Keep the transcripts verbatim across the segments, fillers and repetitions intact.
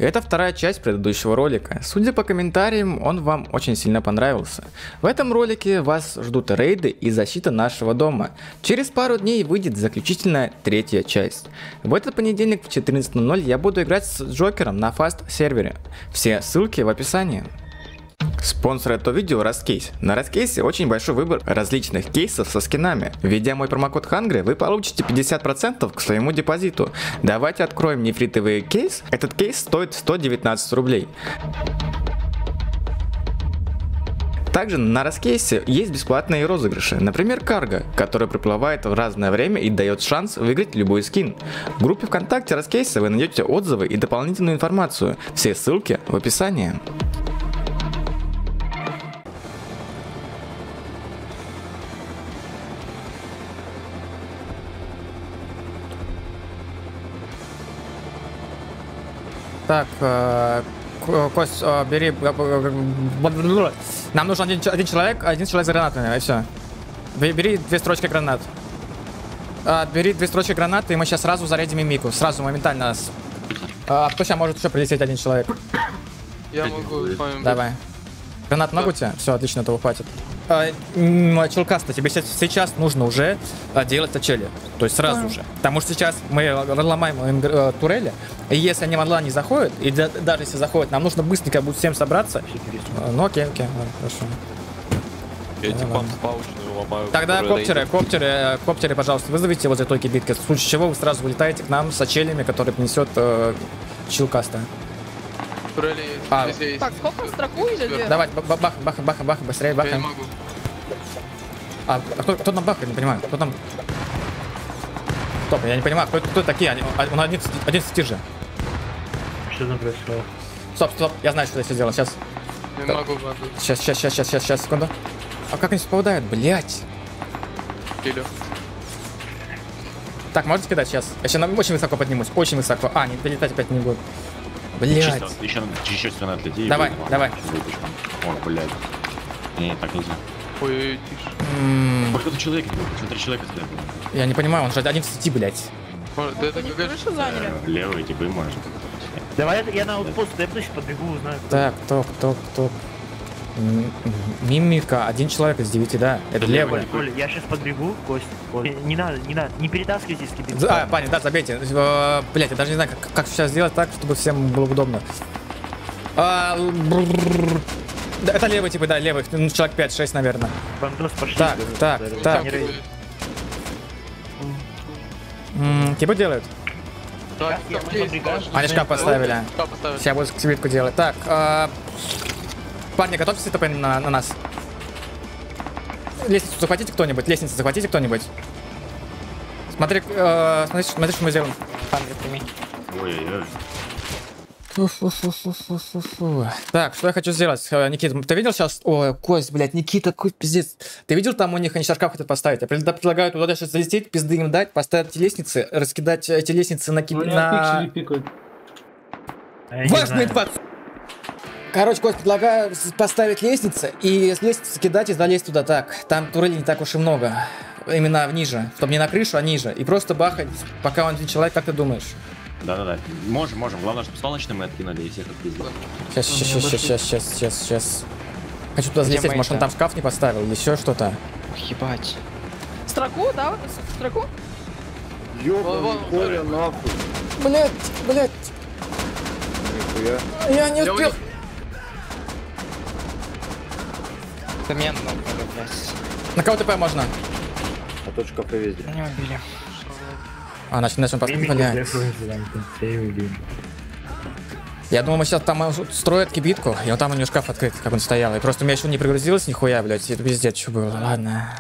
Это вторая часть предыдущего ролика. Судя по комментариям, он вам очень сильно понравился. В этом ролике вас ждут рейды и защита нашего дома. Через пару дней выйдет заключительная третья часть. В этот понедельник в четырнадцать ноль ноль я буду играть с Джокером на фаст сервере. Все ссылки в описании. Спонсор этого видео Расткейс. На Расткейсе очень большой выбор различных кейсов со скинами. Введя мой промокод Hungry, вы получите пятьдесят процентов к своему депозиту. Давайте откроем нефритовый кейс. Этот кейс стоит сто девятнадцать рублей. Также на Расткейсе есть бесплатные розыгрыши, например карго, который приплывает в разное время и дает шанс выиграть любой скин. В группе ВКонтакте Расткейса вы найдете отзывы и дополнительную информацию. Все ссылки в описании. Так, э, Кость, э, бери... Нам нужен один, один человек, один человек с гранатами, и все. Бери две строчки гранат. А, бери две строчки гранат, и мы сейчас сразу зарядим мимику. Сразу, моментально. А, кто сейчас может еще прилететь один человек? Я могу, по-моему. Давай. Гранат много у тебя? Все, отлично, этого хватит. А, Челкаста, тебе сейчас нужно уже делать очели. То есть сразу же. Потому что сейчас мы ломаем э, турели. И если они в онлайн не заходят, и да, даже если заходят, нам нужно быстренько будет всем собраться. А, ну окей, окей, ладно, хорошо. Я эти паучные ломаю. Тогда коптеры, коптеры, коптеры, пожалуйста, вызовите возле той кибитки. В случае чего вы сразу вылетаете к нам с очелями, которые принесет э, Челкаста. Турели, а. Так, сколько строку или? Давай, бах, бах, бах, бах, быстрее, бах. Я не могу. А, а кто, кто там бахает, не понимаю, кто там... Стоп, я не понимаю, кто, кто такие, они, он один, один стир. Что там происходит? Стоп, стоп, я знаю, что я сделал, сейчас. Не да. могу, могу. Сейчас, сейчас, сейчас, сейчас, сейчас, сейчас, секунду. А как они попадают, блять? Килю. Так, можете кидать сейчас? Я сейчас очень высоко поднимусь, очень высоко. А, не долетать опять не буду. Блять. Еще, еще сюда отлети. Давай, будет, давай. О, блядь. Не, так нельзя. Ой, тише. Сколько человек? Смотри, человек стоит. Я не понимаю, он же один в сети, блять. Может, да это как крышу заняли? Левый типа может. Давай я на аутпост дэпнусь, подбегу, узнаю. Так, кто, кто, кто? Мимика, один человек из девяти, да. Это левый. Коля, я сейчас подбегу, Кость. Коля. Не надо, не надо, не перетаскивайте из кибитки. А, парень, да, забейте. Блять, я даже не знаю, как, как сейчас сделать так, чтобы всем было удобно. А, да, это левый, типа, да, левый. Ну, человек пять-шесть, наверное. Бандос, пошли. Так, так, так. М-м, типа делают? Да, Они шкаф поставили. Сейчас буду кибитку делать. Так, а... парни, готовьтесь это на, на нас. Лестницу захватите кто-нибудь, лестницу захватите кто-нибудь. Смотри, э, смотри, смотри, что мы сделаем. Ой-ой-ой. Фу-фу-фу-фу-фу-фу. Так, что я хочу сделать? Никита, ты видел сейчас? Ой, Кость, блядь, Никита, какой пиздец. Ты видел, там у них они шкаф хотят поставить? Я предлагаю туда сейчас залететь, пизды им дать, поставить эти лестницы, раскидать эти лестницы на киб... на... Важный инфа... Короче, Кость, предлагаю поставить лестницы и с лестницы кидать и залезть туда. Так, там турелей не так уж и много. Именно ниже. Чтобы не на крышу, а ниже. И просто бахать, пока он один человек, как ты думаешь? Да-да-да. Можем, можем. Главное, чтобы солнечный мы откинули и всех отпиздили. Сейчас, сейчас, сейчас, сейчас, сейчас, сейчас, сейчас. Хочу туда залезть, может он там шкаф не поставил или еще что-то. Ебать. Строку, да? Строку? Ёбаный Коля, нахуй. Блять, блять. Нихуя. Я не успел. Замен много, блядь. На кого ТП можно? А тут шкафы везде. Меня убили. А, значит, начнем поставить, блядь. Я думал, мы сейчас там строят кибитку, и вот там у него шкаф открыт, как он стоял. И просто у меня еще не прогрузилось нихуя, блядь. Это пиздец, что было. Ладно.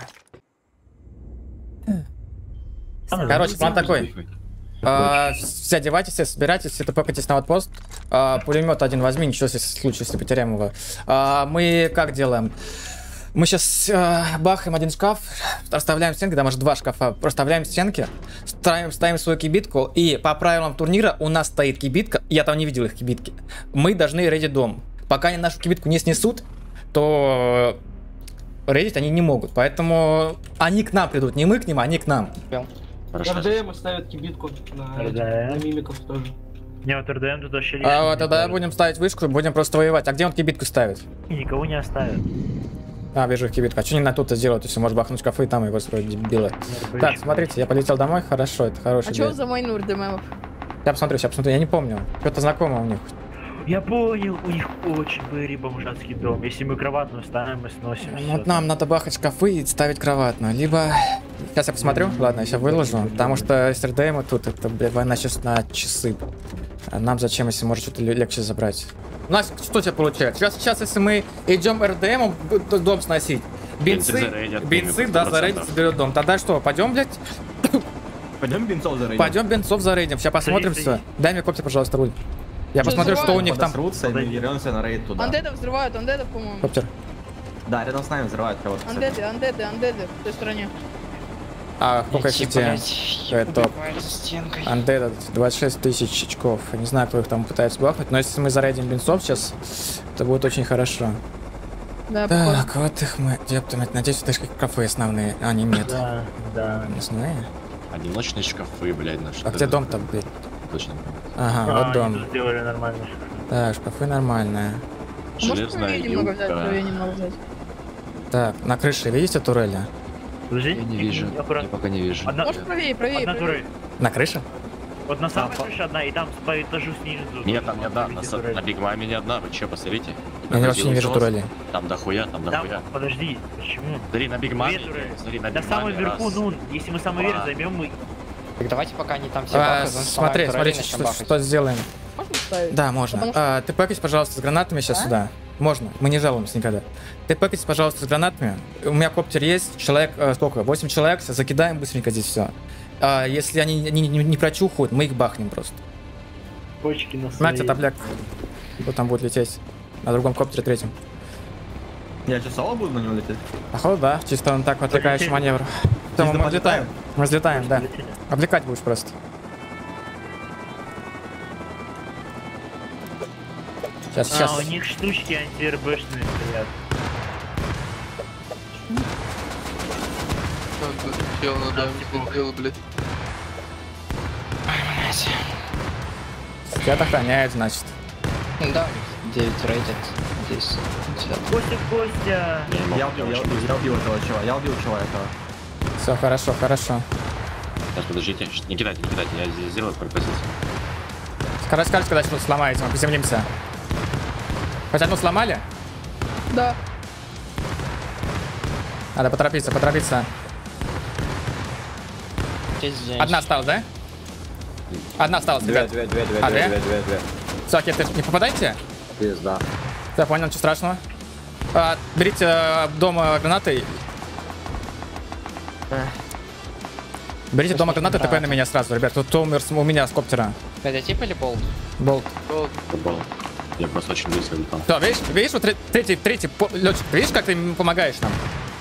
Короче, план такой. А, все одевайтесь, все собирайтесь, все тпкайтесь на аутпост. А, пулемет один возьми, ничего если случится, если потеряем его. А, мы как делаем? Мы сейчас э, бахаем один шкаф, расставляем стенки, да, может два шкафа, проставляем стенки, ставим, ставим свою кибитку, и по правилам турнира у нас стоит кибитка, я там не видел их кибитки, мы должны рейдить дом. Пока они нашу кибитку не снесут, то рейдить они не могут, поэтому они к нам придут, не мы к ним, а они к нам. Хорошо. РДМ ставят кибитку на, на мимиков тоже. Не, вот РДМ тут вообще А лишний, вот тогда мне будем ставить вышку, будем просто воевать. А где он кибитку ставит? кажется. Никого не оставят. А, вижу кибитку. А что не на тут-то сделать, если может бахнуть шкафы и там его строить дебилы? Так, смотрите, я полетел домой, хорошо, это хороший А что день. за майнур РДМов? Я посмотрю, сейчас посмотрю, я не помню. Что-то знакомое у них. Я понял, у них очень бырый бомжатский дом. Если мы кроватную ставим, мы сносим. Ну, всё. вот нам надо бахать шкафы и ставить кроватную. Либо... Сейчас я посмотрю. Ладно, я сейчас выложу. Потому что с РДМ тут это, блядь, война сейчас на часы. А нам зачем, если может что-то ле- легче забрать? У нас что тебе получается? Сейчас, сейчас если мы идем РДМ дом сносить, Бензы бенцы, зарядят, бенцы, сто да, процентов. зарядят, заберет дом. Тогда что, пойдем, блядь? Пойдем бенцов зарядим. Пойдем бенцов зарейдим. Сейчас посмотрим Стоит, все. стоит. Дай мне коптер, пожалуйста, руль. Я Что, посмотрю, что у взрывают? них там. Подосрутся, и мы Подойди. вернемся на рейд туда. Андедов взрывают, андедов, по-моему. Коптер. Да, рядом с нами взрывают кого-то. кстати. Андеды, андеды, андеды в той стороне. А, сколько Эти, эффективно? блядь, Это- убивают за стенкой. Undead двадцать шесть тысяч очков. Я не знаю, кто их там пытается бахнуть, но если мы зарядим бенцов сейчас, это будет очень хорошо. Да, походу. Так, вот их мы, дептамать. Надеюсь, это как кафе основные. А, не, нет. Да, да. Не основные? Одиночные шкафы, блядь, на что. А где дом-то, блядь? Точно. Ага, А, вот они дом. тут сделали нормально. Да, шкафы нормальные. А можешь Железная правее немного взять, юбка. правее немного взять. Так, на крыше видите турели? Подожди. Я не вижу. Я Аккуратно. пока не вижу. Одна, Можешь правее, правее, одна правее. турель. На крыше? Вот на самой крыше одна, и там по этажу снизу. Нет, там не одна, на, Видите со- турель? на Биг Маме не одна, вы че, посмотрите. Я вообще не вижу турели. Там дохуя, там Там, дохуя. подожди, почему? Смотри, на Биг Маме, Две турели. смотри, на На Биг самом Маме, верху, раз. ну, если мы самый верх два. займем, мы... Так давайте пока они там все А, бахают, он смотри, сломает смотри, турели, что, начнем бахать. что сделаем. Можно ставить? Да, можно. Потому что- А, ты пакись, пожалуйста, с гранатами сейчас А? сюда. Можно, мы не жалуемся никогда. Ты пакись, пожалуйста, с гранатами. У меня коптер есть, человек, э, сколько? восемь человек, закидаем быстренько здесь все. А, если они не, не, не прочухают, мы их бахнем просто. Почки на На тебе топляк. Кто там будет лететь? На другом коптере третьем. Я сейчас соло буду на него лететь? Походу, да, чисто он так отвлекающий маневр. Все, мы Чисто взлетаем. Мы взлетаем, да. Отвлекать будешь просто. Сейчас, сейчас. А, у них штучки анти-РБшные стоят. Там тут чел на доме сделал, блядь. Блядь. Тебя охраняют, значит. Ну да, девять рейдит. Здесь. Сюда. Костя, Костя! Я не могу, Я убил, я вообще убил, не я убил этого чела, я убил чела этого. Все, хорошо, хорошо. Сейчас, подождите, не кидайте, не кидайте, я здесь сделаю пропозицию. Короче, скажешь, когда что-то сломаете, мы приземлимся. Хоть одну сломали? Да. Надо поторопиться, поторопиться. Здесь, здесь. Одна осталась, да? Одна осталась, Две, ребят. две, две, две, А, две, две? две, две, две. Все, окей, ты не попадайте? Пизда. Я понял, ничего страшного. А, берите э, дома гранаты. Берите дома гранаты, ТП на меня сразу, ребят. Тут кто умер с- у меня с коптера. Это тип или болт? Болт. Футбол. Я просто очень быстро летал. Все, видишь, видишь, вот тре- третий, третий, по- летчик, видишь, как ты ему помогаешь нам?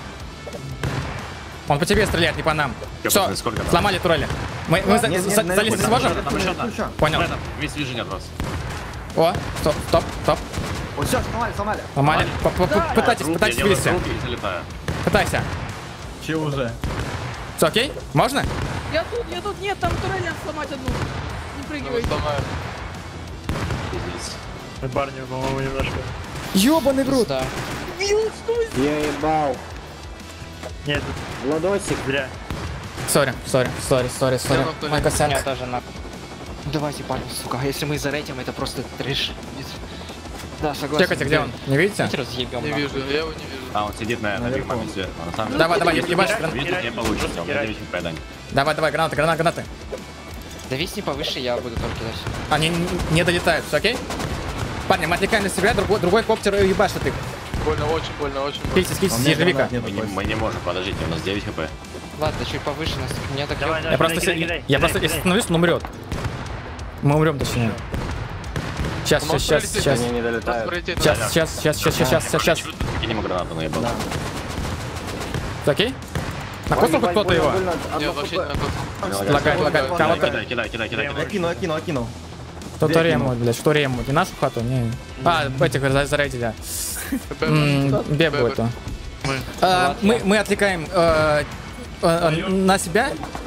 Он по тебе стреляет, не по нам. Чё, Все, пацаны, сколько там? сломали турели. Мы, мы за- Нет, нет, за- на залезть верху, сможем? там еще одна. Понял. Рядом, весь вижу нет вас. О, стоп, стоп, стоп. Вот все, сломали, сломали. Сломали. П- п- п- Пытайтесь, Руки, пытайтесь я делаю вылезти. руки и залетаю. Пытайся. Че уже? Все, окей? Можно? Я тут, я тут, нет, там турель надо сломать одну. Не прыгивай. Сломаю. Пиздец. Мы парни, по-моему, немножко... Ёбаный в рот. Да. Я ебал. Нет, тут Владосик. зря. Сори, сори, сори, сори, сори. Я на туалет. Мой У меня косяк. тоже на... Давайте, парни, сука. Если мы зарейдим, это просто трэш. Да, согласен. Чекайте, где он? Не видите? Давайте разъебем. Не нахуй. вижу, я его не вижу. А, он сидит на, на Биг Маме сверху. На самом деле. Давай, давай, Видите, ебашь, видите, гранат. видите, не получится. У меня девять хп, Дань. Давай, давай, гранаты, гранаты, гранаты. Довисни повыше, я буду только кидать. Они н- не долетают, все окей? Парни, мы отвлекаем на себя, другой, другой коптер ебашит их. Больно, очень больно, очень больно. Кильтесь, кильтесь, ежевика. Мы не, мы не можем, подождите, у нас девять хп. Ладно, чуть повыше нас. Мне так Давай, ёб- давай. Я просто, кидай, се- кидай, я кидай, просто, если кидай. остановлюсь, он умрет. Мы умрем, точнее. Сейчас, Может сейчас, пролететь? сейчас, Они не Просто долетают. пролететь сейчас, надо. сейчас, сейчас, сейчас, сейчас, сейчас, сейчас. Кинь ему гранату на ебал. Всё окей? На космос хоть кто-то его? Нет, вообще не на Лагает, лагает. Кого-то, Кидай, кидай, кидай, кидай, Я кидай. кинул, я кинул, я кинул. кто-то Две ремонт, блядь, что ремонт? Не нашу хату, не. А, этих за- зарядили. Б. М, Бебу Бебу. эту. А, Мы, мы отвлекаем э, э, на себя.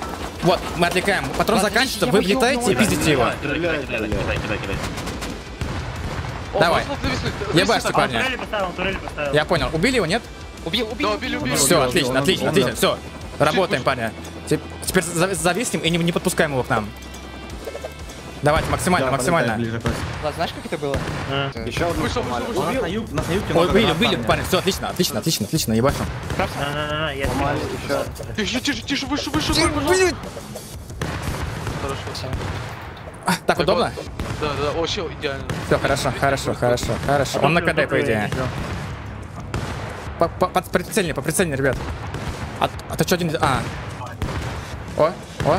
Вот, мы отвлекаем. Патрон заканчивается, вы влетаете и пиздите его. Кидай, кидай, кидай, кидай, кидай, кидай. О, Давай. вот, вот, зависли, Ебашьте, зависли, парня. Турели поставил, турели поставил. Я понял. Убили его, нет? Убил, убил. Да, убили, убили. Все, убил, отлично, он- отлично, он отлично. мертв. Все. Работаем, парня. Те- Теперь за- зависнем и не, не подпускаем его к нам. Давайте, максимально, Да, максимально. подлетай ближе, Кость. Влад, знаешь, как это было? А. Еще одну Вышел, сломали. вышел, У нас вышел. на юг, у нас на юге Ой, много убили, гранат, убили, парни. парень. Все, отлично, отлично, отлично, отлично, ебашим. На-на-на, я Сломали еще. Тише, тише, тише, выше, выше, выше, пожалуйста. Хорошо. Так удобно? Да, да, вообще идеально. Все, хорошо, хорошо, хорошо, хорошо. Он на КД, по идее. По- по- Под прицельнее, по прицельнее, ребят. А, а ты что один... А. О, о.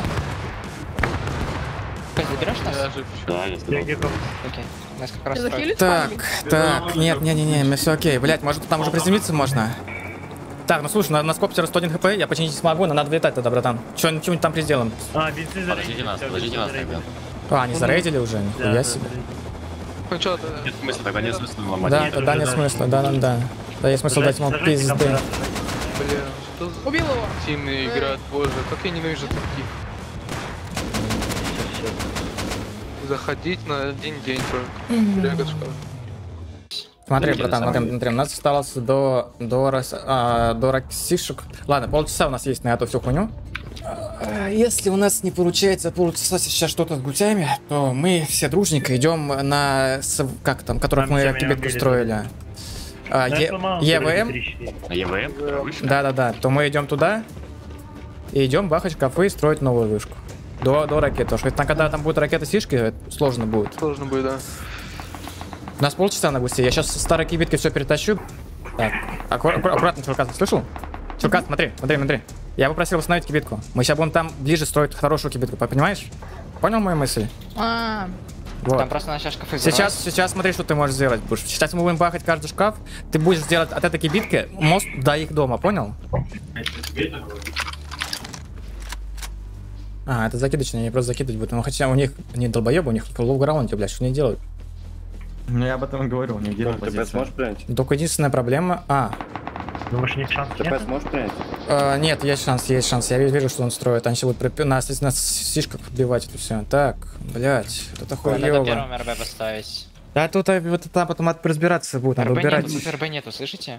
Кость, заберешь нас? Я жив еще. Да, я сказал. где-то. Окей. Нас как раз Ты строят. захилить? Так, так, нет, не, не, не, мне все окей. Блять, может там уже приземлиться можно? Так, ну слушай, на, на скоптере сто один хп, я починить не смогу, но надо летать тогда, братан. Че, нибудь там сделаем. А, бензин Подождите нас, подождите нас, ребят. А, они зарейдили уже, нихуя себе. Ну что, да. Нет смысла, тогда нет смысла ломать. Да, Нет, тогда уже нет да. смысла, да, да, да. Да, есть смысл дать ему пизды. Бля, что за Убил его. тимные играют, боже, как я ненавижу таких. Заходить на один день только. Бегать в шкаф. Смотри, Ну, братан, на самом смотри, деле. смотри, у нас осталось до, до, рас- а, до раксишек. Ладно, полчаса у нас есть на эту всю хуйню. А, Если у нас не получается полчаса сейчас что-то с гусями, то мы все дружненько идем на, с- как там, которых Там мы всеми кибетку обили. строили. А, Да, Е- я сломал ЕВМ, турели три-четыре. На ЕВМ? Выше? да-да-да, то мы идем туда и идем бахать шкафы и строить новую вышку. До, до ракеты. Потому что там, когда там будет ракета сишки, сложно будет. Сложно будет, да. У нас полчаса на гусе. Я сейчас старой кибиткой все перетащу. Так, аккур- аккур- аккуратно, Чуркас, слышал? Чуркас, смотри, смотри, смотри. Я попросил восстановить кибитку. Мы сейчас будем там ближе строить хорошую кибитку, понимаешь? Понял мою мысль? А, Вот. Там просто на сейчас шкафы Сейчас, взорвались. сейчас смотри, что ты можешь сделать. Будешь. Сейчас мы будем бахать каждый шкаф. Ты будешь сделать от этой кибитки мост до их дома, понял? А, это закидочные, они просто закидывать будут. Ну, хотя у них, они долбоебы, у них лоу-граунде, блядь, что они делают? Ну я об этом и говорю, у них дело ТП позиция. сможешь принять? Только единственная проблема... А, Думаешь, нет шансов? ТП Нет? сможешь принять? э, нет, есть шанс, есть шанс. Я вижу, что он строит. Они сейчас будут припи- нас, нас сишках подбивать это все. Так, блядь, это Надо хуёво. первым РБ поставить. Да тут а, вот там потом от- разбираться будет, надо РБ убирать. нету, тут РБ нету, слышите?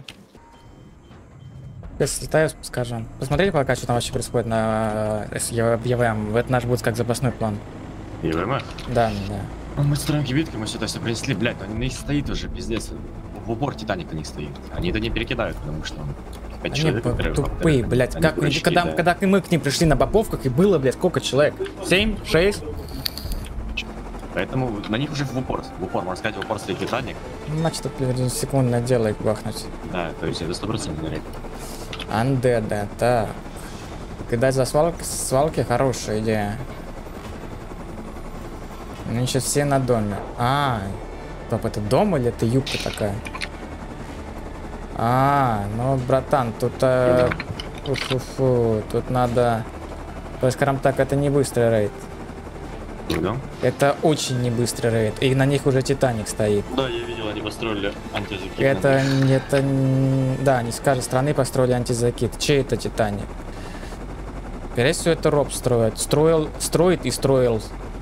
Если слетаю, скажем. Посмотрите пока, что там вообще происходит на э, с Е- ЕВМ. Это наш будет как запасной план. ЕВМ? Да, да. Ну, мы строим кибитки, мы сюда все принесли, блядь, они на них стоит уже, пиздец. В упор Титаник на них стоит. Они это не перекидают, потому что он пять Они человек, п- во-первых, тупые, во-вторых, блядь. они Как, дурачки, когда, да. когда мы к ним пришли на боповках, и было, блядь, сколько человек? Семь? Шесть? Поэтому на них уже в упор, в упор, можно сказать, в упор стоит Титаник. Значит, это секундное дело их бахнуть. Да, то есть это сто процентов рейд. Андеда, так. Кидать за свалки, свалки хорошая идея. Ну сейчас все на доме. А, стоп, это дом или это юбка такая? А, ну, братан, тут... э, фу-фу-фу, тут надо... То есть, скажем так, это не быстрый рейд. Да? Это очень не быстрый рейд. И на них уже Титаник стоит. Да, я видел, они построили антизакид. Это, это, н- да, не с каждой страны построили антизакид. Чей это Титаник? Скорее всего, это Роб строит. Строил, строит и строил.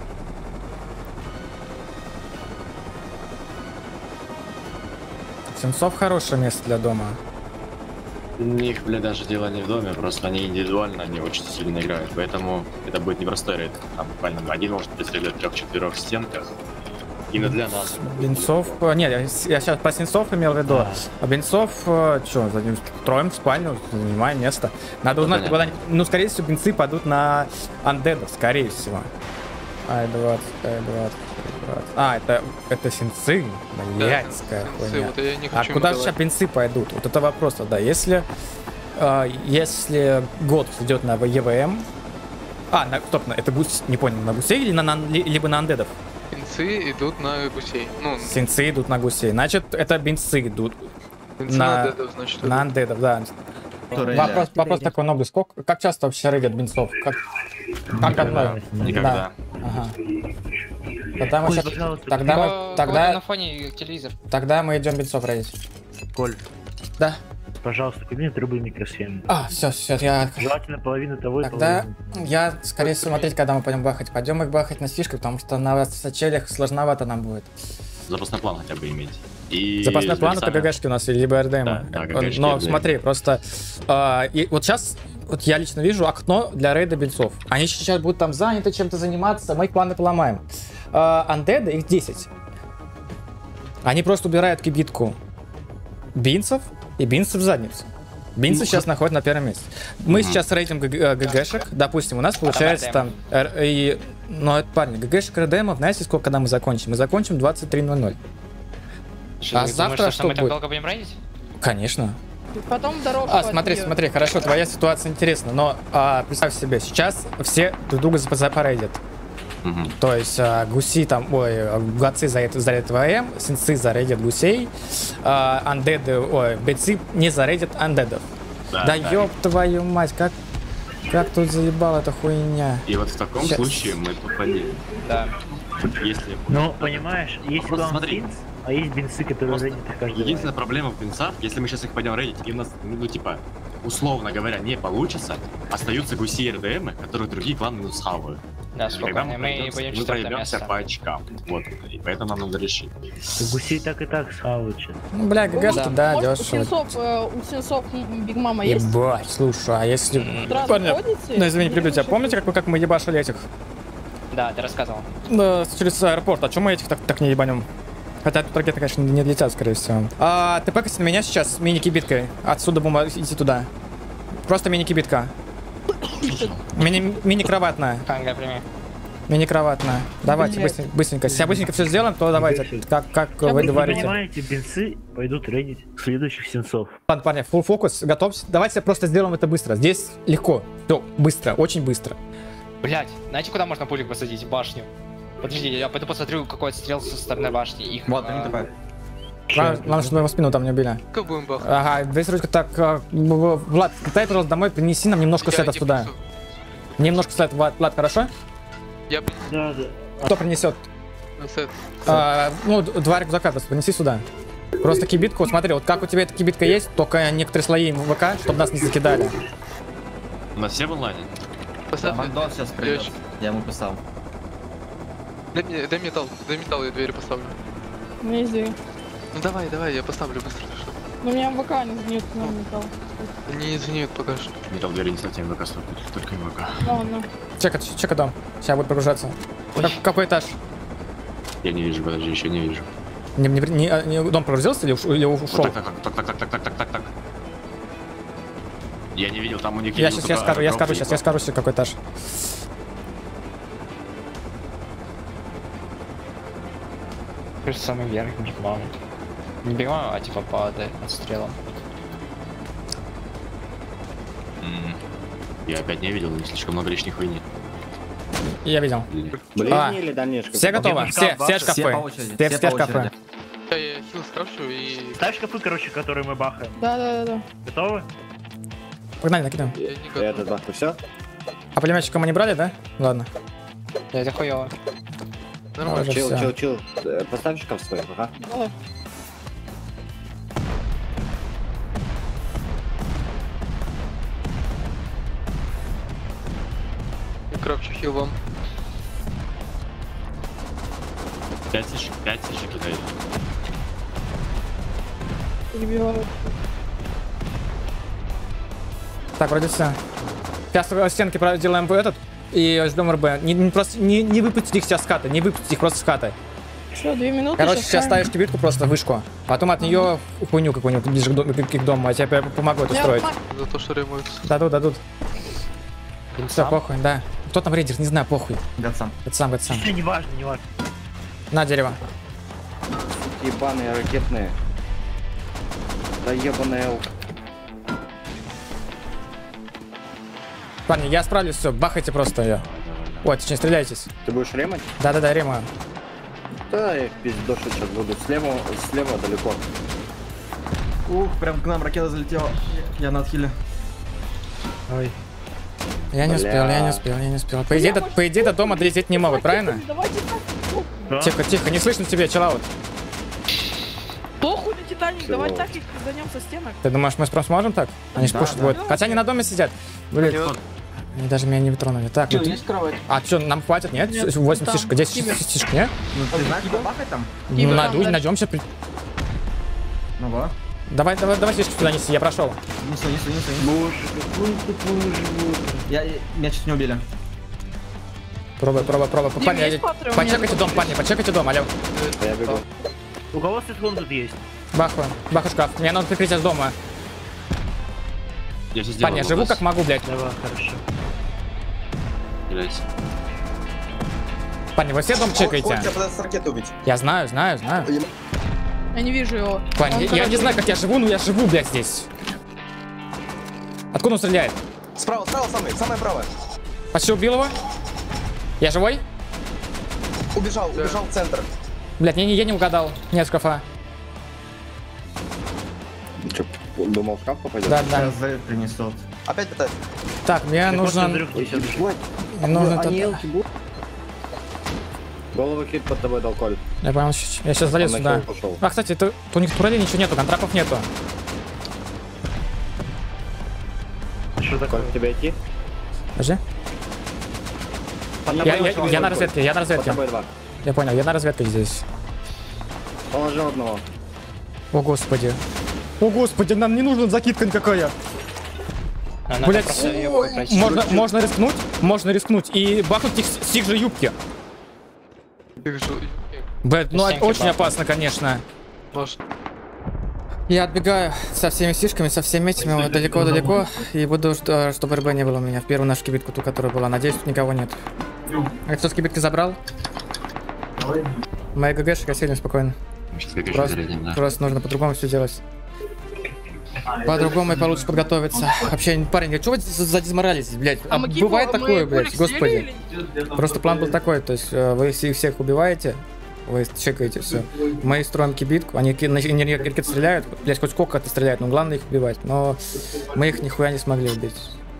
Сенцов хорошее место для дома. У них, бля, даже дело не в доме, просто они индивидуально, они очень сильно играют, поэтому это будет непростой рейд. Там буквально один может преследовать в трех-четырех стенках. Именно для нас. Бенцов... э, Нет, я, я сейчас про Сенцов имел в виду. А Бенцов, что, строим в спальню, занимаем место. Надо Ну, узнать, понятно. куда они... Ну, скорее всего, бенцы пойдут на андедов, скорее всего. ай двадцать, ай двадцать, ай двадцать. А, это, это сенцы? Блядская Сенсы, хуйня. вот я не А хочу им куда же давать. сейчас бенцы пойдут? Вот это вопрос тогда. Если, э, если год идет на ЕВМ... А, на, стоп, на- это гусь, не понял, на гусей или на, на- ли- либо на андедов? Пинцы идут на гусей. Ну, Сенцы идут на гусей. Значит, это бенцы идут пинцы на- на дедов, значит. на идут. андедов, да. Турели. Вопрос, вопрос такой, Ноблес, сколько, как часто вообще рейдят бенцов? Как, как одной? Никогда. Да. Ага. Тогда мы, Пусть щас- пожалуйста. тогда, мы, О, вот тогда, на фоне телевизор. тогда мы идем бенцов рейдить. Коль, Да. пожалуйста, купи мне трубы микросхемы. А, все, все, я... Желательно половину того и Тогда половину. я, скорее всего, смотреть, когда мы пойдем бахать. Пойдем их бахать на фишках, потому что на сочелях сложновато нам будет. Запасной план хотя бы иметь. И Запасной план это сами- ГГшки у нас, либо РДМ. Да, да, ГГшки, Но РДМ. смотри, просто а, и вот сейчас вот я лично вижу окно для рейда бинцов. Они сейчас будут там заняты чем-то заниматься, мы их планы поломаем. А, андеды, их десять. Они просто убирают кибитку бинцев и бинцев в задницу. Бинцы Ну, сейчас находят на первом месте. Мы Мгм. сейчас рейтинг ГГ- ГГшек, допустим, у нас получается там... р- И, ну, это, парни, ГГшек РДМов, знаете, сколько, когда мы закончим? Мы закончим двадцать три ноль ноль. Что, А ты завтра думаешь, что мы так будет? долго будем рейдить? Конечно. Потом дорогу А, от смотри, неё. смотри, хорошо, твоя ситуация интересна, но а, представь себе, сейчас все друг друга за- запарейдят. Мгм. То есть а, гуси там, ой, гуацы зарядят, зарядят ВМ, сенсы зарядят гусей, а, андеды, ой, бейцы не зарядят андедов. Да, да. ёб твою мать, как, как тут заебала эта хуйня. И вот в таком Щас. случае мы попали. Да. Если Ну, понимаешь, есть Просто клан смотри. бинц, а есть бинцы, которые Просто рейдят их каждый единственная лайн. проблема в бинцах, если мы сейчас их пойдем рейдить, и у нас, ну, типа, условно говоря, не получится, остаются гуси и РДМы, которых другие кланы ну, схавают. Да, И тогда спокойно, мы, мы пройдемся- будем мы четвертое пройдемся место. по очкам. Вот. И поэтому нам надо решить. Гусей так и так схавают сейчас. Ну, бля, ГГшки, да, Может, у дешево. сенсов, э, у сенсов м, Биг Мама есть? Ебать, слушай, а если... Сразу Парни, ходите? ну извини, Или перебью тебя, лучше- помните, как, мы- как мы ебашили этих? Да, ты рассказывал. Да, через аэропорт, а чё мы этих так, так не ебанем? Хотя тут ракеты, конечно, не летят, скорее всего. А, ты пэкайся на меня сейчас с мини-кибиткой. Отсюда будем идти туда. Просто мини-кибитка. Мини- Мини-кроватная. Ханга, прими. Мини-кроватная. Давайте, Блядь. быстренько, быстренько. Сейчас быстренько все сделаем, то давайте. Как, как Я вы бы- говорите. Понимаете, бинцы пойдут рейдить следующих сенсов. Ладно, парни, full фокус, готовься. Давайте просто сделаем это быстро. Здесь легко. Все, быстро, очень быстро. Блять, знаете, куда можно пулик посадить? В башню. Подожди, я пойду посмотрю, какой отстрел со стороны башни. Их, Вот, а, они ТП. Главное, главное, чтобы его спину там не убили. Как будем бахать? Ага, весь вроде так, а, в- в- Влад, дай, пожалуйста, домой, принеси нам немножко Я сетов не туда. принесу. Немножко сет, Влад, Влад, хорошо? Я принесу Да, да. Кто принесет? сет. А, ну, д- два рюкзака просто принеси сюда. Просто кибитку, смотри, вот как у тебя эта кибитка есть, только некоторые слои ВК, чтобы нас не закидали. У нас все в онлайне? Поставь. Мандо сейчас Я придет. ещё- Я ему писал. Дай мне, дай металл, дай металл, я двери поставлю. Не изи. Ну давай, давай, я поставлю быстро. Что? Ну, у меня ВК не- нет, на металл. Не извиняют пока что. Металл двери не совсем ВК стоит, только не ВК. Ладно. Чека, чека дом. Сейчас будет прогружаться. Как- какой этаж? Я не вижу, подожди, еще не вижу. Не, не, не- а, не- дом прогрузился или, уш- или Вот ушел? так, так, так, так, так, так, так, так, так, так. Я не видел, там у них... Я видел сейчас, я только скажу, я аэродроп скажу и сейчас, я скажу себе какой этаж. кажется, самый верх Биг Мама. Не Биг Мама, а типа под э, отстрелом. М. Я опять не видел, не слишком много лишней хуйни. Я видел. Блин, А, или дальнейшко? Все готовы? Один Все, шкаф, все башня. шкафы. Все по очереди, Все, все все по шкафы. очереди. Я, я хил скрафчу и... Ставь шкафы, короче, которые мы бахаем. Да, да, да, да. Готовы? Погнали, накидываем. Я не готов. Это да, все? А пулеметчика мы не брали, да? Ладно. Да, это хуёво. Нормально. Уже Чил, всё. чил, чил. Э, Поставь шкаф свой, ага. Давай. Я крафчу хил вам. Пять сишек, пять сишек кидает. Перебиваю. Так, вроде все. Сейчас в стенки делаем этот и ждем РБ. Не, не, просто, не, не выпустить их сейчас с хата, не выпустить их просто с хата. Все, две минуты. Короче, сейчас ставим. ставишь кибитку просто в вышку, потом от нее хуйню какую-нибудь ближе к, дому, к, к дому, я тебе помогу это Я строить. ма- За то, что ремуются. Дадут, дадут. Все, Бинцам? похуй, да. Кто там рейдер, не знаю, похуй. Дед сам. Это сам, это сам. Не важно, не важно. На дерево. Ебаные ракетные. Да ебаная Л. Парни, я справлюсь, все, бахайте просто ее. Ой, точнее, стреляйтесь. Ты будешь ремать? Да-да-да, рема. Да, я их пиздошу сейчас буду. Слева, слева далеко. Ух, прям к нам ракета залетела. Я на отхиле. Ой. Я не Бля. успел, я не успел, я не успел. По идее, до, по идее, до дома долететь не могут, правильно? Давайте так. Ну, Да? Тихо, тихо, не слышно тебя, челаут. похуй летит Витальник, давай так их прыганем со стенок. Ты думаешь, мы прям сможем так? Они ж Да, пушат да. будут. Хотя они на доме сидят. Блин, они даже меня не тронули. Так, ну ты- Есть кровать. а что, нам хватит, нет? Нет, восемь там, стишек, десять Кибер. стишек, нет? Ну ты знаешь, что бахать там? Ну, Кибер там найду, дальше. найдем сейчас. Ну во. Давай, давай, давай стишки сюда неси, я прошел. Несу, несу, несу. Боже, какой тупой живот. Я, меня чуть не убили. Пробуй, пробуй, пробуй. Дим, Парни, есть я- патры? У почекайте меня дом, парни, почекайте дом, алло. Я бегу. У кого сетхун тут есть? Баху, баху шкаф. Мне надо прикрытие с дома. Я сейчас Парни, я живу как могу, блядь. Давай, хорошо. Блять. Парни, вы все дом чекаете? пытается с ракеты убить. Я знаю, знаю, знаю. Я не вижу его. Парни, Он я, я не короче, знаю, как я живу, но я живу, блядь, здесь. Откуда он стреляет? Справа, справа, самый, самое правое. Почти убил его? Я живой? Убежал, убежал в центр. Блядь, я, не- я не угадал. Нет шкафа. Че, думал, в шкаф попадет? Да, да. Сейчас за принесут. Опять пытается. Так, мне нужно... Мне нужно... тут- Голову хит под тобой дал Коль. Я понял, щ- я сейчас залезу Он на сюда. хил пошел. А, кстати, это, у них турелей ничего нету, контрактов нету. Что такое? Коль, тебе идти? Подожди. Я, я, я на разведке, я на Под разведке. тобой два. Я понял, я на разведке здесь. Положил одного. О, господи. О, господи, нам не нужна закидка никакая. А, надо Блять, просто её попросить. можно, можно рискнуть, можно рискнуть и бахнуть их с с их же юбки. Их же- Блять, ну Стенки это очень бахнуть. опасно, конечно. Может, Я отбегаю со всеми сишками, со всеми этими вот далеко-далеко. И буду, что- чтобы РБ не было у меня. В первую нашу кибитку, ту, которая была. Надеюсь, тут никого нет. А кто с кибитки забрал? Мои ГГшек, я сильно спокойно. Сейчас как еще Просто, зарядим, да. просто нужно по-другому все делать. По-другому и получше подготовиться. Вообще, парень, а что вы за- задизморались, блядь? А мы бывает Кибу- такое, мы блядь, Кулик господи. съели или- Просто план был такой, то есть э, вы все- всех убиваете, вы чекаете все. Мы строим кибитку, они ки- на на ракет стреляют, блядь, хоть сколько это стреляют, но главное их убивать. Но мы их нихуя не смогли убить.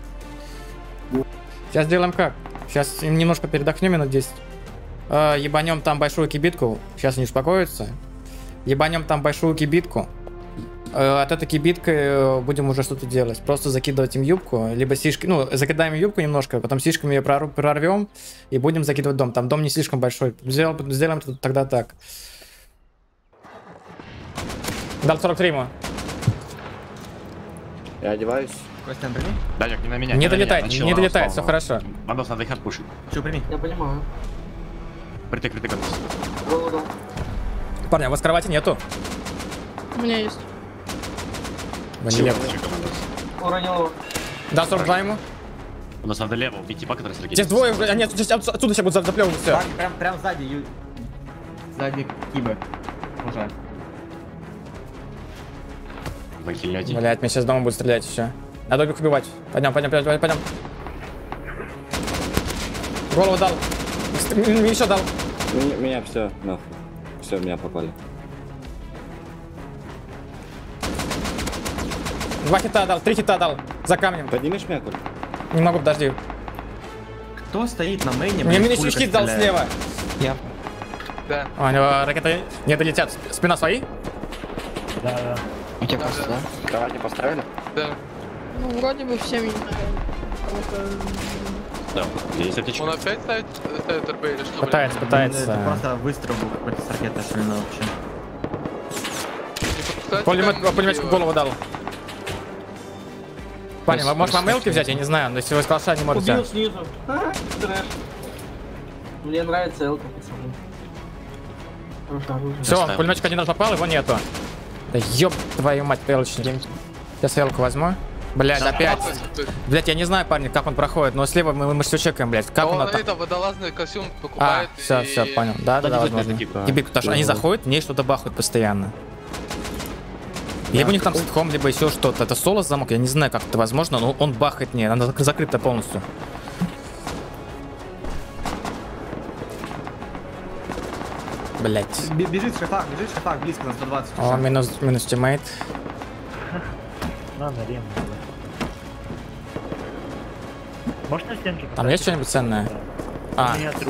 Сейчас сделаем как? Сейчас немножко передохнем минут десять. Э, ебанем там большую кибитку, сейчас они успокоятся. Ебанем там большую кибитку. Э, От этой кибиткой э, будем уже что-то делать. Просто закидывать им юбку, либо сишки, ну, закидаем им юбку немножко, потом сишками ее прору- прорвем и будем закидывать дом. Там дом не слишком большой. Сделаем, сделаем т- тогда так. Дал сорок три ему. Я одеваюсь. Костян, прими. Данек, не на меня. Не на меня, долетает, на не чела долетает, упал, все но. хорошо. Мандос, надо их отпушить. Че, прими. Я понимаю. Притык, притык, Мандос. Голову. Парни, а у вас кровати нету? У меня есть. Вы не лев. Уронил его. Дал сорок два ему. У нас надо лево убить типа, который с ракетой. Здесь двое уже, они отсюда, отсюда сейчас будут заплевывать все. Парни, прям, прям сзади. Ю... Сзади кибы. Уже. Вы хильнете. Блять, мне сейчас дома будут стрелять еще. Надо их убивать. Пойдем, пойдем, пойдем, пойдем. Голову дал. Еще дал. Меня, меня все, нахуй. Все, меня попали. Два хита дал, три хита дал. За камнем. Поднимешь меня, Коль? Не могу, подожди. Кто стоит на мейне? Мне блядь, мне пулька хит дал стреляет? слева. Я. да. А, у него ракеты не долетят. Спина свои? Да, да. У тебя просто, да? Кровати поставили? Да. Ну, вроде бы всем не знаю. Кого-то- Да, есть аптечка. Он опять ставит, ставит РБ или что? Пытается, Это пытается. просто выстрел был какой-то с ракеты остальное вообще. Пулемет, пулеметчик в голову дал. Парни, вы, может вам мелки взять? Я не знаю, но если вы с калаша не можете. Убил снизу. А, трэш. Мне нравится элка, пацаны. Хорошо, оружие. Все, Доставим. пулеметчик один раз попал, его нету. Да ёб твою мать, пелочник. Сейчас велку возьму. Блядь, опять. Блядь, я не знаю, парни, как он проходит, но слева мы, мы все чекаем, блядь. Как он Он это... это водолазный костюм А, покупает. все, и- все, понял. Да, да, да, Давайте возможно. такие, да. Кибик, потому что они заходят, в ней что-то бахают постоянно. Либо у них там ситхом, либо еще что-то. Это соло замок, я не знаю, как это возможно, но он бахает не, она зак- закрыта полностью. Блять. Бе- Бежит в шкафах, бежит в шкафах, близко на сто двадцать. О, минус, минус тиммейт. На, на рем. Можно на стенке? Там есть что-нибудь ценное? А, У меня трюк.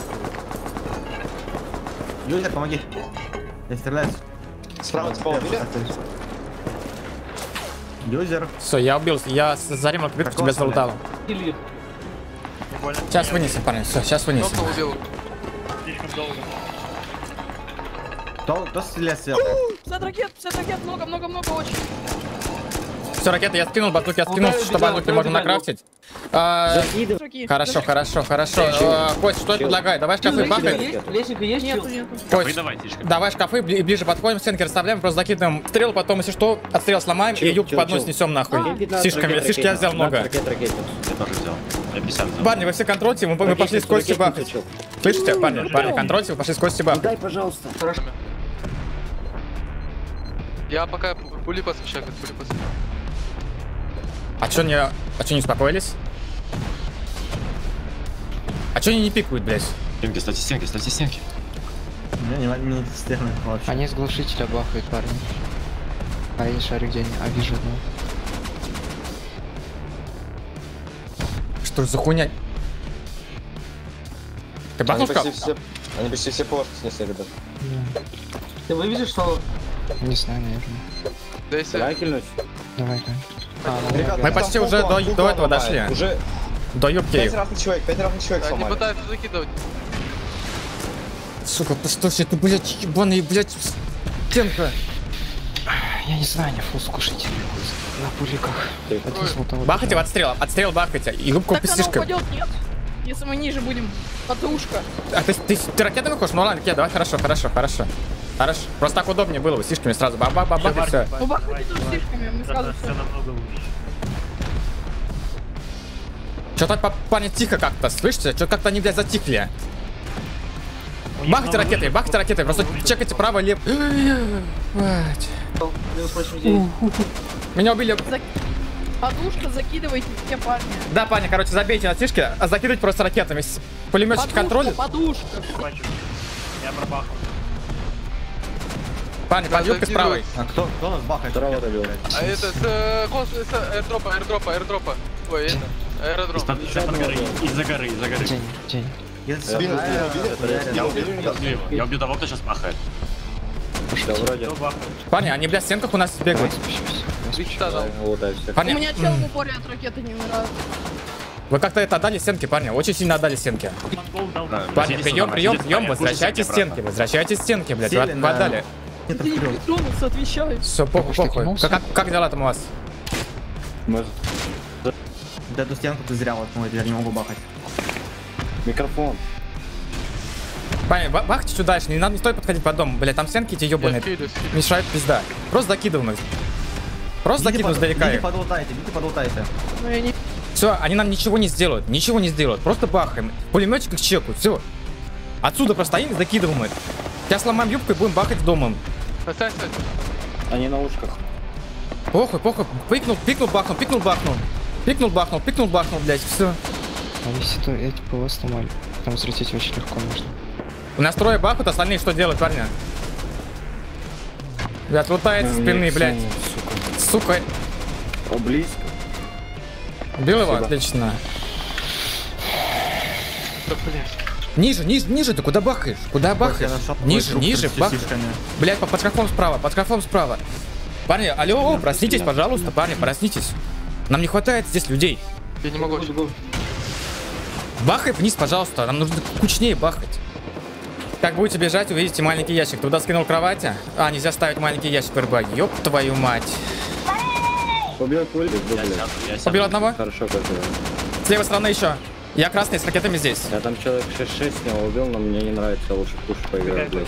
Юзер, помоги. Я стреляю. Справа с пола били? Юзер. Все, я убил, я заремал копитку, тебя залутал. Или... Сейчас вынесем, парни, все, сейчас вынесем. Нокнул, убил. Слишком долго. Кто, кто стреляет сверху? пятьдесят ракет, пятьдесят ракет, много-много-много очень. Все, ракеты я скинул, базуки я скинул, Убегаю, что убегаю, базуки можно убегаю. накрафтить. А, Чуваки, Хорошо, чуваки. хорошо, хорошо. А, Кость, что я предлагаю? Давай шкафы Лесика бахай. есть? Лесика есть? Нету, чё? нету. Вы Кость, давайте, Ишка. давай шкафы бли- ближе подходим, стенки расставляем, просто закидываем стрел, потом, если что, отстрел сломаем и юбку под нос несем нахуй. Сишками, сишки я взял много. Я тоже взял. Я пятьдесят взял. Парни, вы все контрольте, мы, мы пошли с Костей бахать. Слышите, парни, парни, контрольте, вы пошли с Костей бахать. Дай, пожалуйста. Хорошо. Я пока пу- пули посвящаю, как пули посвящаю. А чё не, а чё не успокоились? А чё они не пикают, блядь? Стенки, ставьте стенки, ставьте стенки. Не, не, не стены вообще. Они с глушителя бахают, парни. А я не шарю где они. А, вижу одного. Что за хуйня? Ты бахнул шкаф? Они почти все плохо снесли, ребят. Ты вывезешь, что... Не знаю, наверное. Да если... Давай кильнуть. Давай, давай. А, ну, Ребята, Мы там почти пол уже план, до- пол до план этого ломает. дошли. Уже До юбки пять их. разных человек, пять разных человек Они сломали. пытаются закидывать. Сука, что ж это, блядь, ебаный, блядь, стенка. я не знаю, они фул скушать. На пуликах. Один с молотого Бахайте в бежал. отстрел, отстрел бахайте. И юбку Так по она стишкам. упадет, нет? Если мы ниже будем. Потушка. А ты, ты, ты ракетами хочешь? Ну ладно, окей, давай, хорошо, хорошо, хорошо. Хорошо. Просто так удобнее было бы, стишками сразу. Баба-баба, и все. Ну бахайте тут слишком, мы сразу Все все. намного лучше. Что-то парни тихо как-то, слышите? Что как-то они, блядь, затихли. У них Бахайте много ракетой, лучше. бахайте ракетой, просто чекайте право, лево. Блядь. Минус восемь девять. Меня убили. Подушка закидывайте все парни. Да, парни, короче, забейте на стишки, а закидывайте просто ракетами. Пулеметчик Подушка, контролит. подушка. Бачу. Я пробахал. Парни, под юбкой справа. А кто, кто нас бахает? Второго добил. А это с, э, кос- с аирдропа, аирдропа, аирдропа. Ой, это, аэродром. Из-под из-под горы, из-за горы, из-за горы. День, день. Если Спину, спину убили? Я убью, я убью его. Я убью того, кто сейчас махает. Да, вроде. Кто бахает? Парни, они, блядь, в стенках у нас бегают. Да, да. Лутают всех. У Парни, меня чел в упоре от ракеты не умирает. вы как-то это отдали стенки, парни, очень сильно отдали стенки. Монгол дал. Да, Парни, сидите прием, сюда, прием, сидите прием, сюда, возвращайте пусть стенки, обратно. возвращайте стенки, блядь, вы Сели от- на- вы отдали. Нет, Ты не вперед. притронулся, отвечаю. Все, похуй, что, похуй. кинулся? Как, как дела там у вас? Может, Вот эту стенку ты зря вот, я не могу бахать. микрофон. Парни, ба- бахайте сюда дальше, не надо, не стоит подходить под дом, блядь, там стенки эти Я ебаные. хилюсь, хилюсь. Мешают пизда. Просто закидываю. Просто закидываю сдалека Бейте их. подлутайте, бейте подлутайте. Но я не... Все, они нам ничего не сделают, ничего не сделают. Просто бахаем. Пулеметчик их чекают, все. Отсюда просто стоим и закидываем их. Сейчас сломаем юбку и будем бахать домом. Оставь, оставь. Они на ушках. Похуй, похуй. Пикнул, пикнул, бахнул, пикнул, бахнул. Пикнул, бахнул, пикнул, бахнул, блядь, все. А если то эти ПВ сломали, там взлететь очень легко можно. У нас трое бахают, остальные что делают, парни? Блядь, лутает со спины, блядь. Сука. О, близко. Убил его? Спасибо. Отлично. Да, блядь. Ниже, ниже, ниже, ты куда бахаешь? Куда бахаешь? Я нашел Ниже, твой ниже, труп с бах. сисишками. Блядь, под, под шкафом справа, под шкафом справа. Парни, алло, проснитесь, пожалуйста, парни, проснитесь. Нам не хватает здесь людей. Я не могу. Бахай вниз, пожалуйста, нам нужно кучнее бахать. Как будете бежать, увидите маленький ящик. Туда скинул кровати. А, нельзя ставить маленький ящик в РБ. Ёб твою мать. Убил пуль, Я блядь. сяду, я сяду. Убил одного. Хорошо, как бы. С левой стороны еще. Я красный с ракетами здесь. Я там человек шесть-шесть с него убил, но мне не нравится, лучше в пуш поиграть, блядь.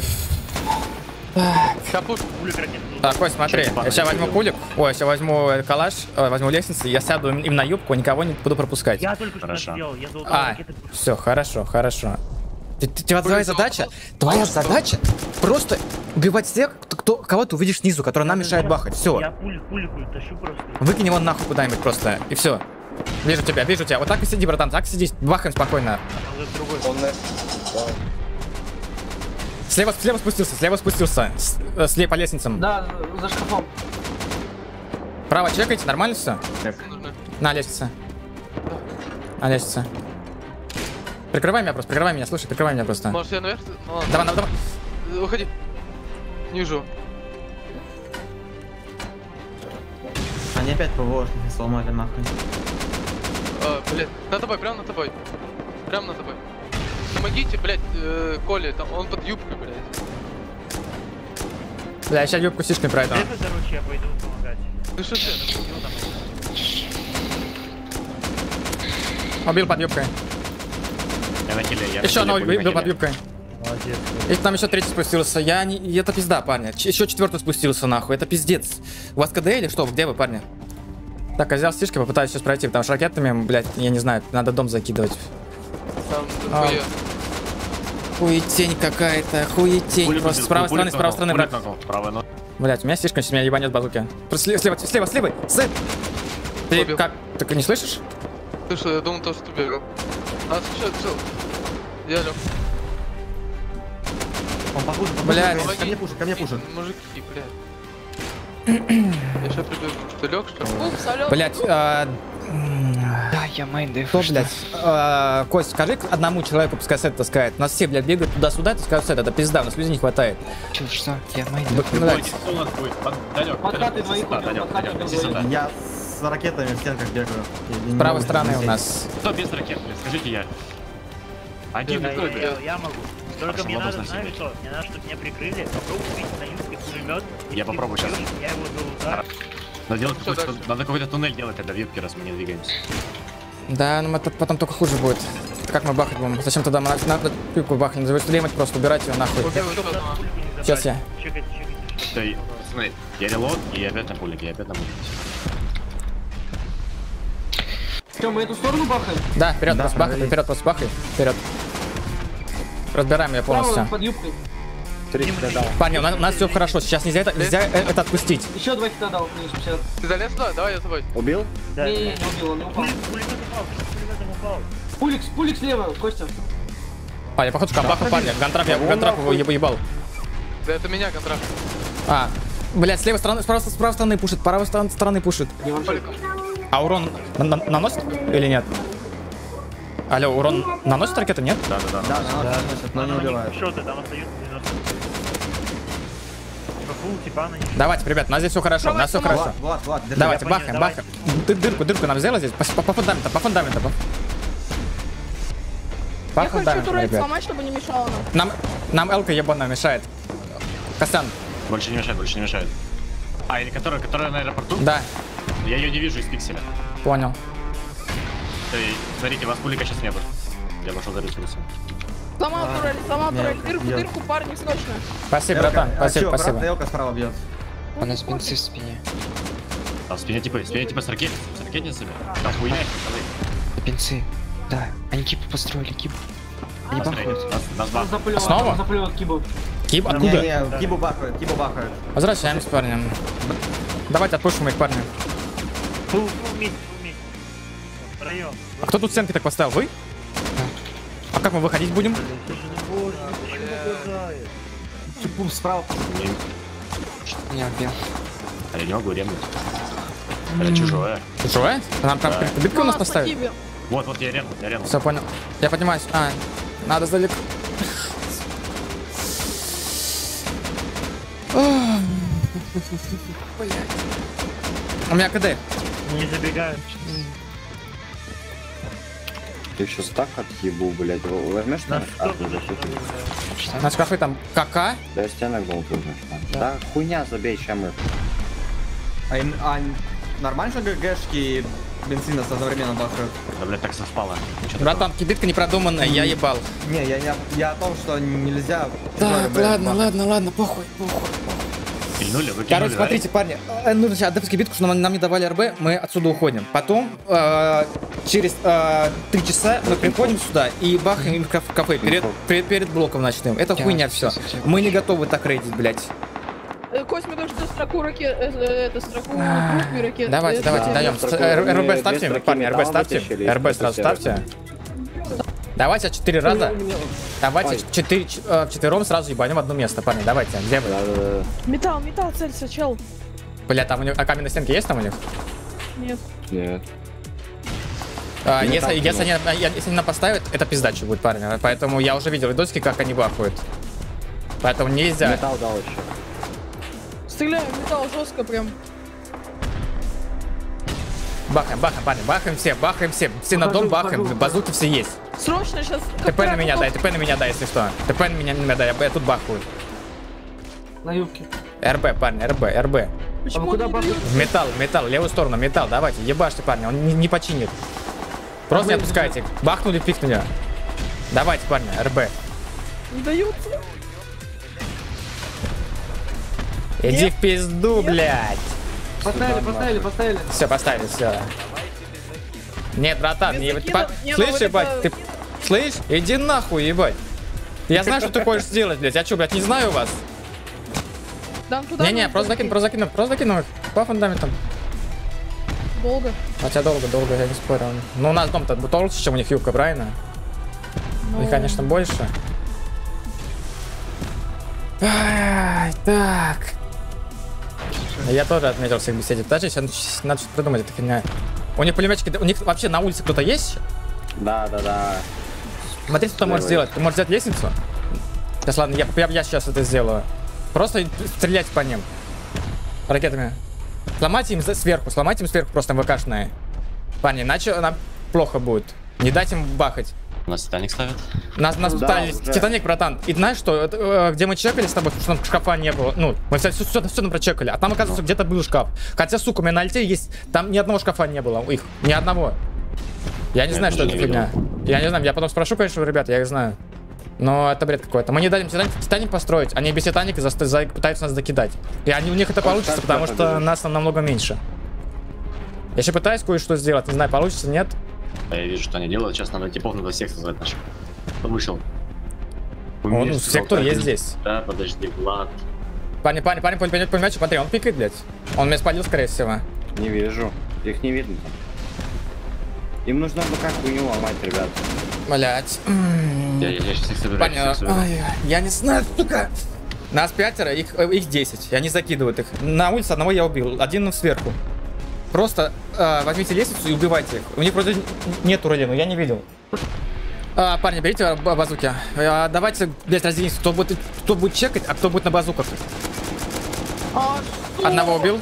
Капут. Пулик ракет. Так, Кость, смотри, Чё, я сейчас возьму убил? пулик, ой, сейчас возьму э, калаш, э, возьму лестницу, я сяду им, им на юбку, никого не буду пропускать. Я только что Хорошо. сделал, я золотой А, ракеты. все, хорошо, хорошо. Ты, ты, твоя твоя задача, твоя задача просто убивать всех, кто, кто- кого ты увидишь снизу, который нам мешает бахать. Я Все, пулик, пулику тащу просто. выкинь его нахуй куда-нибудь просто, и все. Вижу тебя, вижу тебя. Вот так и сиди, братан, так сиди, бахаем спокойно. А вот другой. Он на... Да. Слева, слева спустился, слева спустился, с, э, слева по лестницам. Да, за шкафом. Право чекайте, нормально все? Нужно. На лестнице. На лестнице. Прикрывай меня просто, прикрывай меня, слушай, прикрывай меня просто. Может я наверх? Ну ладно. Давай, давай, давай. Уходи. Не вижу. Они опять ПВОшники сломали нахуй. А, блядь, над тобой, прям над тобой. Прям над тобой. Помогите, блядь, э, Коле, там он под юбкой, блядь. Бля, я сейчас юбку сишкой пройду. Дай короче, я пойду помогать. Ты что ты? Убил под юбкой. Я на килле, я на Еще килле, одного пули на убил под килле. юбкой. Молодец. И там еще третий спустился. Я не... Это пизда, парни. Ч- еще четвертый спустился, нахуй. Это пиздец. У вас КД или что? Где вы, парни? Так, я взял стишки, попытаюсь сейчас пройти, потому что ракетами, блядь, я не знаю, надо дом закидывать. Там А. дохуя. Хуетень какая-то, хуетень. Пули Просто пули- с правой пули стороны, с правой нокнул, стороны, пули брат. нокнул, правая ног. Блядь, у меня стишка, сейчас меня ебанет базуки. Просто слева, слева, слева, слева. Сы. Ты Убил. как? Ты не слышишь? Ты что, я думал, то, что ты бегал. А, слушай, все. Я лег. Он похуже, Блядь. ко мне пушит, ко мне пушит. Мужики, блядь. Я сейчас прибегу. Ты лег, что ли? Упс, алё. Блядь, а... Да, я мейн Кто, блядь? А, Кость, скажи одному человеку, пускай сет таскает. У нас все, блядь, бегают туда-сюда, таскают сет. Это пизда, у нас людей не хватает. Чё, что? Я мейн Б- блядь. Ой, кто у нас будет? Под- Далек, Подкаты далек, двоих высота, убил, далек, подкаты далек, убил высота. Я с ракетами в стенках бегаю. Я не С правой могу стороны сейчас у нас. Кто без ракет, блядь, скажите я. Один, Я, кто я, это? я, я могу. Только Хорошо, мне ладно, надо, знаешь спасибо. что? Мне надо, чтобы меня прикрыли. Попробуй убить на юбке пулемет. Я попробую щас. Я его до удара. Надо, делать Что какой-то, дальше? надо какой-то туннель делать тогда в юбке, раз мы не двигаемся. Да, ну это потом только хуже будет. Как мы бахать будем? Зачем тогда мы надо пику бахать? Надо стримать, просто убирать ее нахуй. Убил еще одного. Пульку не Сейчас забрать. я. Чекайте, чекайте. Стой, смотри, я релот, и я опять на пулике, я опять на пулике. Что, мы эту сторону бахаем? Да, вперед, Да, просто бахай, проверить. вперед, просто бахай, вперед. Разбираем ее Право, полностью. под юбкой. Три хита дал. Парни, у нас, у нас все хорошо, сейчас нельзя это, нельзя э- это отпустить. Еще два хита дал, минус пятьдесят. Ты залез туда? Давай я с тобой. Убил? Да, Не, не, да. не убил, он не упал. Пуль- Пулемет упал, пулеметом упал. Пулик, пулик слева, Костя. А, я походу бахаю, парня. Гантрап, я гантрап его еб- ебал. Да это меня контракт. А, блядь, с левой стороны, с правой, с правой стороны пушит, с правой стороны, стороны пушит. Не ваншот. А урон на- на- наносит или нет? Алло, урон наносит ракета, нет? Да, да, да. Да, да, да, но не Там убивает. шоты, там остаются девяносто. Фул, типа, на них. Давайте, ребят, у нас здесь все хорошо, у нас все хорошо. Влад, Влад, Влад, держи. Давайте, Я понял, бахаем, давайте. бахаем. Ты дырку, дырку нам сделали здесь? По, по, по фундаменту, по фундаменту. По, по Я хочу фундаменту, турель ребят. сломать, чтобы не мешало нам. Нам, нам Элка ебаная мешает. Костян, Больше не мешает, больше не мешает. А, или которая, которая на аэропорту? да, Я ее не вижу из пикселя. понял. Эй, смотрите, у вас пулика сейчас нету. Я пошел за ресурсом. Сломал турель, сломал Не, турель. Дырку, я- дырку, парни, срочно. Спасибо, Элка, братан, а спасибо, чё, спасибо. брат, Элка справа бьет. У нас бинты в спине. А в спине типа, в спине типа с ракетницами, с ракетницами. Там хуйня их, пацаны. Бинцы. Да, они кипу построили, кипу. Они Посмотри, бахают. нас, нас два. Заплевал, Снова? заплевал кибу. Кип, Не, откуда? не, Кибу бахает, Кибу бахает. Возвращаемся, парни. Давайте отпушим их, парни. Фул, фул мид, фул мид. Вот, втроем. А кто тут стенки так поставил? Вы? А как мы выходить будем? Чупум справа. Меня убил. А я не могу ремнуть. Это чужое. Чужое? Нам там Да. битку у нас на поставить? Кибе. Вот, вот я ремнул, я ремнул. Все, понял. Я поднимаюсь. А, надо сдалек. У меня КД. Не забегают. Ты сейчас так отъебу, блядь. Возьмешь На на сто арку тысяч защитить? На шкафы там КК. Да стенок был тоже. Да хуйня, забей, чем их. А, им- а нормально, что ГГшки и бензина одновременно бахают? Да, блядь, так совпало. Ничего Братан, кибитка непродуманная, я ебал. Не, я, я, я о том, что нельзя... Так, ГБ ладно, бахать. ладно, ладно, похуй, похуй. такого. Кильнули, вы Короче, кильнули, смотрите, парни, э, нужно сейчас отдать кибитку, что нам, нам не давали РБ, мы отсюда уходим. Потом, э, через э, три часа мы приходим сюда и бахаем им в кафе, кафе перед, перед, перед блоком ночным. Это Я хуйня вот все. сейчас я Мы не готовы так рейдить, блядь. Э, Кость, мы должны строку ракет, э, э, это строку группы ракет. Давайте, э, давайте, э, даем. строку. Р- Мы РБ без ставьте, строки парни, РБ металла ставьте. вытащили, РБ сразу это ставьте. Давайте четыре раза. Давайте Ой. четыре, ч- э, четвером сразу ебанем одно место, парни. Давайте, где вы? Да-да-да. Металл, металл, целься, чел. Бля, там у них, а каменные стенки есть там у них? Нет. Нет. А, Не если, так если, они, а, я- если они нам поставят, это пиздачи будет, парни. Поэтому я уже видел видосики, как они бахают. Поэтому нельзя. Металл дал еще. Стреляю в металл жестко прям. Бахаем, бахаем, парни, бахаем все, бахаем все. Все на дом бахаем, базуки все есть. Срочно сейчас... ТП на меня дай, ТП на меня дай, если что. ТП на меня, на меня дай, я тут бахаю. На юбке. РБ, парни, РБ, РБ. Почему А куда он не бахнуть? дает? В металл, в металл, левую сторону, металл, давайте, ебашьте, парни, он не, не починит. Просто не отпускайте. Бахнули, пикнули. Давайте, парни, РБ. Не даются? Иди Нет. в пизду, Нет. блядь. Поставили, поставили, поставили. Все, поставили, все. Нет, братан, Без не, закидов- по- не, ну слышь, вот ебать, это- ты... Слышь, иди нахуй, ебать. Я знаю, что ты хочешь сделать, блядь. Я что, блядь, не знаю вас? Дам туда. Не-не, нужно просто закину, идти. просто закину, просто закину их. По фундаментам. Долго. Хотя долго, долго, я не спорю. Но у нас дом-то толще, чем у них юбка, правильно? Ну, И, конечно, больше. Ай, так. Я тоже отметил всех беседе. Даже сейчас надо что-то придумать, это фигня. У них пулеметчики, у них вообще на улице кто-то есть? Да, да, да. Смотри, что ты можешь сделать. Ты можешь взять лестницу. Сейчас, ладно, я, я, я сейчас это сделаю. Просто стрелять по ним. Ракетами. Сломайте им сверху, сломайте им сверху просто МВКшные. Парни, иначе нам плохо будет. Не дать им бахать. У нас Титаник ставит. Нас, нас Да, пытались. уже. Титаник, братан. И знаешь что, это, э, где мы чекали с тобой, что там шкафа не было. Ну, мы все, все, все, все там прочекали. А там, оказывается, где-то был шкаф. Хотя, сука, у меня на альте есть. Там ни одного шкафа не было. У их. Ни одного. Я не Я знаю, что тоже это не фигня. Я не знаю, я потом спрошу, конечно, у ребят, я их знаю. Но это бред какой-то. Мы не дадим Титаник, Титаник построить. Они без Титаника за, за, пытаются нас закидать. И они, у них это получится, как потому это что делаешь? нас там намного меньше. Я еще пытаюсь кое-что сделать. Не знаю, получится, нет. Я вижу, что они делают. Сейчас надо типов надо всех созвать наших. Кто вышел? Он, ну, Умеешь, все, кто сказал, есть так, здесь. Да, подожди, Влад. Парни, парни, парни, пулемет, пулеметчик, смотри, он пикает, блядь. Он меня спалил, скорее всего. Не вижу. Их не видно там. Им нужно бы как хуйню ломать, ребят. Блять. Я, я, я сейчас их собираю. Парни, всех соберу. ай, я не знаю, сука. Нас пятеро, их, э, их десять. И они закидывают их. На улице одного я убил, один сверху. Просто э, возьмите лестницу и убивайте их. У них вроде нету вроде, но я не видел. А, парни, берите б- базуки. А, давайте, блядь, разделимся. Кто будет, кто будет чекать, а кто будет на базуках. А, что? Одного убил.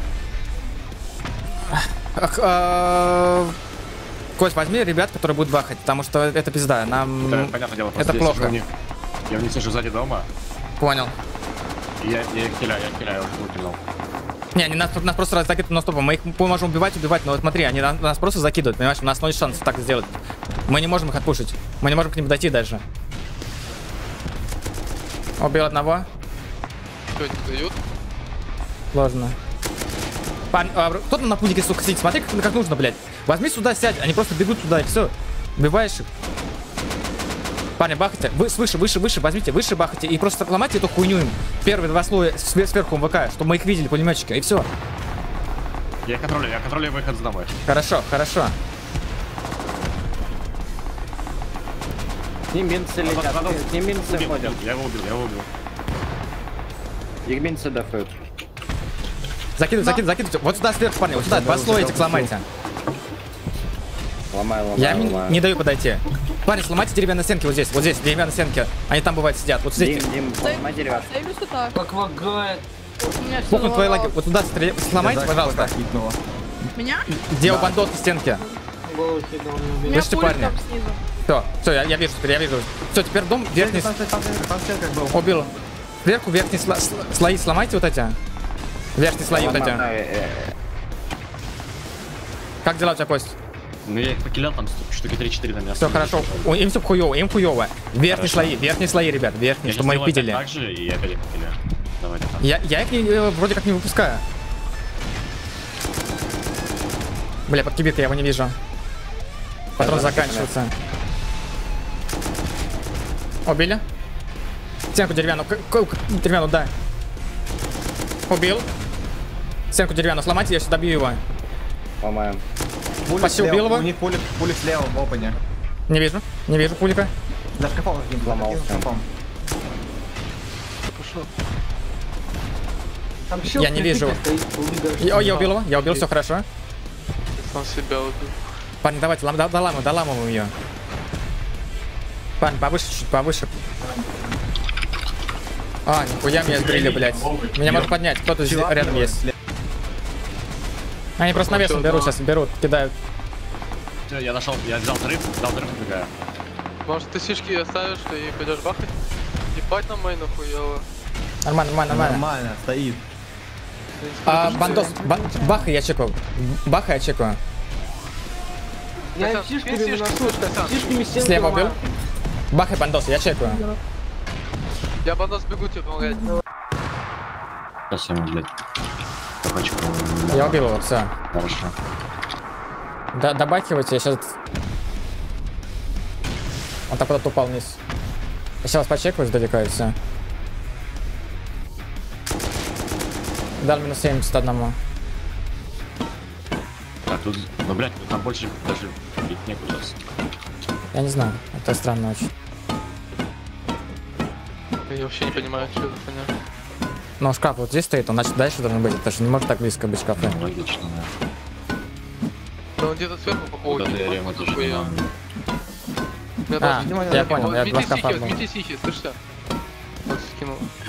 Ах, а, Кость, возьми ребят, которые будут бахать, потому что это пизда. Нам Да, понятное дело, это просто я плохо. сижу у них. Я в них сижу сзади дома. Понял. И я, я их киляю, я киляю, уже выкинул. Не, они нас, нас просто закидывают на стопом. Мы их можем убивать, убивать, но вот смотри, они нас, нас просто закидывают, понимаешь? У нас ноль шансов так сделать. Мы не можем их отпушить. Мы не можем к ним подойти даже. Убил одного. Что не дают? Сложно. Парень, а, кто там на пудике, сука, сидит? Смотри, как, как нужно, блядь. Возьми сюда, сядь. Они просто бегут туда, и все. Убиваешь их. Парни, бахайте. Вы выше, выше, выше, возьмите, выше бахайте. И просто ломайте эту хуйню им. Первые два слоя свер- сверху МВК, чтобы мы их видели, пулеметчики. И все. Я контролирую, я контролирую выход с дома. Хорошо, хорошо. К ним минцы Потом- летят, потом- к ним минцы Убил, ходят. Я его убил, я его убил. Их минцы дафают. Закидывай, закидывай, закидывай. Вот сюда сверху, парни, вот сюда. Два слоя этих сломайте. Ломай, ломай, Я не, ломай. не даю подойти. Парни, сломайте деревянные стенки вот здесь. Вот здесь, деревянные стенки. Они там бывают сидят. Вот здесь. Дим, Дим, ломай деревяшки. Сейвлюсь и так. Как лагает. У меня все Пухнут твои лаги. Вот туда стреля... сломайте, пожалуйста. Меня? Где у бандоты стенки? Голову кидал, не У убил. меня Слышите, пулик парни? там снизу. Все, все, я, я вижу теперь, я вижу. Все, теперь дом верхний. Там, там, там стенка был. Убил. Сверху верхние сло- сло- слои сломайте вот эти. Верхние слои вот эти. Ломай, э, э. Как дела у тебя, Кость? Ну я их покилял, там штуки- штуки три-четыре на меня. Все хорошо. О, им все хуево, им хуево. Верхние Хорошо. слои, верхние слои, ребят, верхние, Я чтобы мы их сейчас видели. так же, и я опять их покиляю. Давайте там. Я, я их не, э, вроде как не выпускаю. Бля, под кибиткой я его не вижу. Патрон заканчивается. Убили? Стенку деревянную. к- к- Деревянную, да. Убил. Стенку деревянную сломайте, я сейчас добью его. Ломаем. Пулик Почти слева, убил его? У них пулик, пулик слева в опене. Не вижу, не вижу пулика. За шкафом ждем, Сломался. за шкафом. Там щелк Я не на вижу. пике стоит, убегаешь. Я, я убил его, я убил, все хорошо. Сам себя убил. Парни, давайте, лом, да- доламываем, доламываем ее. Парни, повыше чуть-чуть, повыше. А, нихуя меня сбрили, блядь. Меня можно поднять, кто-то здесь рядом есть. Они просто Ну, навесом всё, берут, да. сейчас берут, кидают. Всё, я нашел, я взял взрыв, взял взрыв, убегаю. Может ты сишки оставишь и пойдешь бахать? Ебать на мейну хуёво. Нормально, нормально, нормально. Нормально, стоит. А, бандос, ба- баха я чекаю. Баха я чекаю. Я Костян, им фишки пей выношу, фишки, Костян. фишками стенки Слева убил. ломаю. Баха и бандос, я чекаю. Я бандос бегу тебе помогать. Сейчас ему, блядь, пахачку. Я убил его, все. Хорошо. Да, добахивайте, я сейчас... Он так куда-то упал вниз. Я сейчас почекаю издалека и все. Дал минус семьдесят одному. А тут, ну, блядь, тут там больше даже бить некуда. Я не знаю, это странно очень. Я вообще не понимаю, что это понятно. Но шкаф вот здесь стоит, он значит дальше должен быть. Это же не может так близко быть шкафы. Ну, логично, да. Да он где-то сверху по поводу. Куда ты ремонт уже не надо. Я А, даже я понял, я два Мети шкафа сихи, был. мети сихи, слышишь? Вот скинул.